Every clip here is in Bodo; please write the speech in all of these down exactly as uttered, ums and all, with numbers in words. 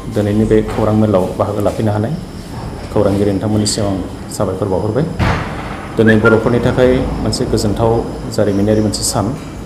दिनैनि बे खौरां मेलाव बाहागो लाफैनो हानाय खौरांगिरि नोंथांमोननिसिम आं साबायखर बावहरबाय। दिनै बर'फोरनि थाखाय मोनसे गोजोनथाव जारिमिनारि मोनसे सान।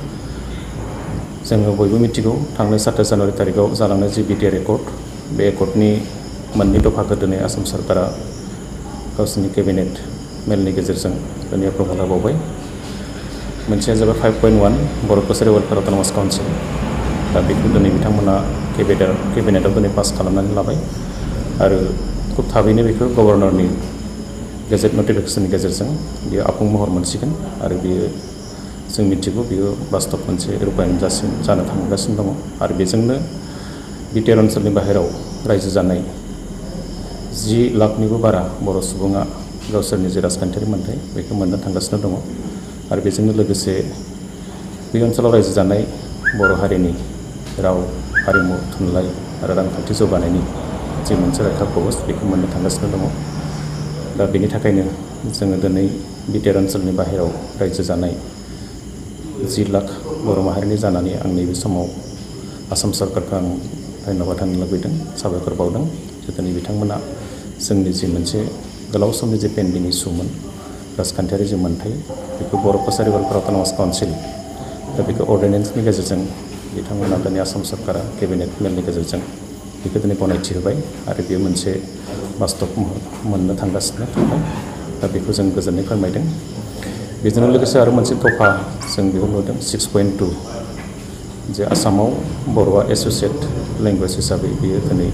जोङो बयबो मिथिगौ थांनाय साताइस जानुवारि तारिखआव जालांनाय जि बिटिआर एकर्ड, बे एकर्डनि मोननै दफाखौ दिनै आसाम सरकारा गावसोरनि केबिनेट मेलनि गेजेरजों दिनै एप्रुभाल होबावबाय। मोनसेया जाबाय फाइभ पइन्ट वान बर' कसारि वेलफेयार अट'नमास काउन्सिल। दा बेखौ दिनै बिथांमोना केबिनेट केबिनेटआव दिनै पास खालामनानै लाबाय आरो खुब थाबैनो बेखौ गभर्नरनि गेजेट नटिफिकेसननि गेजेरजों बियो आबुं महर मोनसिगोन आरो बियो जों मिथिगौ बियो बास्तब मोनसे रुपायन जासिन जानो थांगासिनो दङ आरो बेजोंनो बिटिआर ओनसोलनि बाहेराव रायजो जानाय जि लाखनिबो बारा बर' सुबुङा गावसोरनि जे राजखान्थियारि मोन्थाय बेखौ मोननो थांगासिनो दङ आरो बेजोंनो लोगोसे बे ओनसोलाव रायजो जानाय बर' हारिनि राव हारिमु थुनलाइ आरो रांखान्थि जौगानायनि जि मोनसे रैखा कवच बेखौ मोननो थांगासिनो दङ। दा बेनि थाखायनो जोङो दिनै बिटिआर ओनसोलनि बाहेराव रायजो जानाय जि लाख बर' माहारिनि जानानै आं नैबे समाव आसाम सरकारखौ आं धन्यबाद होनो लुबैदों, साबायखर बावदों जे दिनै बिथांमोना जोंनि जि मोनसे गोलाव समनि जे पेन्डिं इसुमोन राजखान्थियारि जि मोन्थाय बेखौ बर' कसारि वेलफेयार अट'नमास काउन्सिल दा बेखौ अर्डिनेन्सनि गेजेरजों बिथांमोना दिनै आसाम सरकारा केबिनेट मेलनि गेजेरजों बेखौ दिनै गनायथि होबाय आरो बेयो मोनसे बास्तब महर मोननो थांगासिनो थाबाय। दा बेखौ जों गोजोननाय फोरमायदों। बेजों लोगोसे आरो मोनसे दफा जों बेखौ नुदों सिक्स पइन्ट टु जे आसामाव बर'आ एस'सियेट लेंगुवेज हिसाबै बेयो दिनै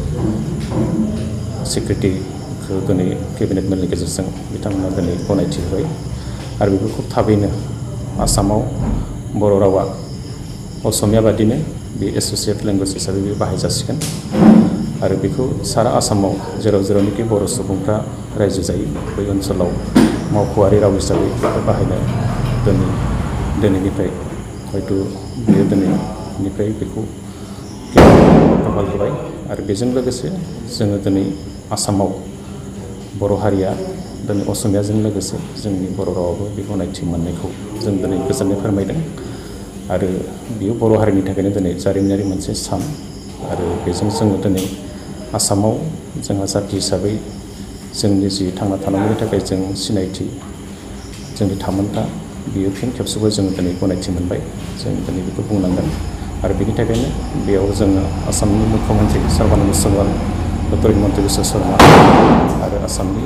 सिक्रिटिखौ दिनै केबिनेट मेलनि गेजेरजों बिथांमोना दिनै गनायथि होबाय आरो बेखौ खुब थाबैनो आसामाव बर' रावा असमिया बादिनो बे एस'सियेट लेंगुवेज हिसाबै बे बाहायजासिगोन आरो बेखौ सारा आसामाव जेराव जेरावनोखि बर' सुबुंफ्रा रायजो जायो बै ओनसोलाव मावख'आरि राव हिसाबै बेखौ बाहायनो दिनै दिनैनिफ्राय हयथ' बेयो दिनैनिफ्राय बेखौ एप्रुभाल होबाय आरो बेजों लोगोसे जोङो दिनै आसामाव बर' हारिया दिनै असमियाजों लोगोसे जोंनि बर' रावाबो बे गनायथि मोननायखौ जों दिनै गोजोननाय फोरमायदों आरो बेयो बर' हारिनि थाखायनो दिनै जारिमिनारि मोनसे सान आरो बेजों जोङो दिनै आसामाव जोंहा जाथि हिसाबै जोंनि जि थांना थानांगौनि थाखाय जों सिनायथि जोंनि थामोनथा बियो फिन खेबसेबो जोङो दिनै गनायथि मोनबाय। जों दिनै बेखौ बुंनांगोन आरो बेनि थाखायनो बेयाव जोङो आसामनि मुख्यमन्त्रि सर्बानन्द सन'वाल डक्टर हिमन्त बिश्व शर्मा आरो आसामनि